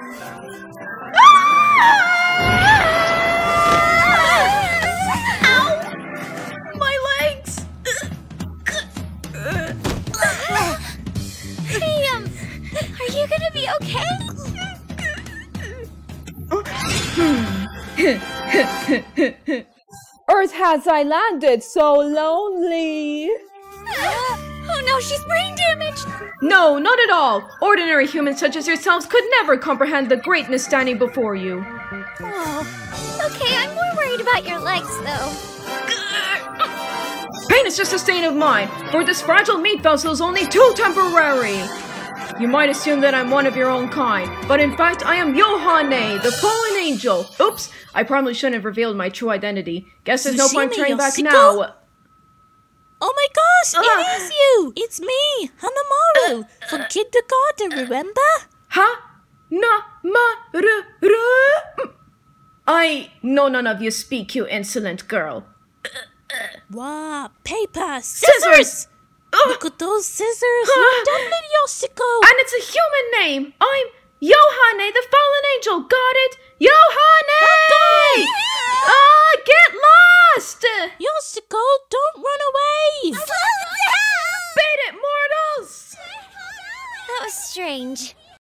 Ow! My legs! Hey, are you gonna be okay? Earth has I landed so lonely. Oh no, she's brain damaged! No, not at all. Ordinary humans such as yourselves could never comprehend the greatness standing before you. Oh, okay, I'm more worried about your legs, though. Pain is just a state of mind, for this fragile meat vessel is only too temporary. You might assume that I'm one of your own kind, but in fact I am Yohane, the fallen angel. Oops, I probably shouldn't have revealed my true identity. Guess there's no point turning back Yoshiko? now. Oh my gosh, it is you! It's me, Hanamaru, from kindergarten, remember? I know none of you speak, you insolent girl. Wow, paper, scissors! Look at those scissors, you've done it, Yoshiko! And it's a human name! I'm Yohane, the fallen angel, got it? Yohane! Get lost! Yoshiko, don't run away! Beat it, mortals! That was strange.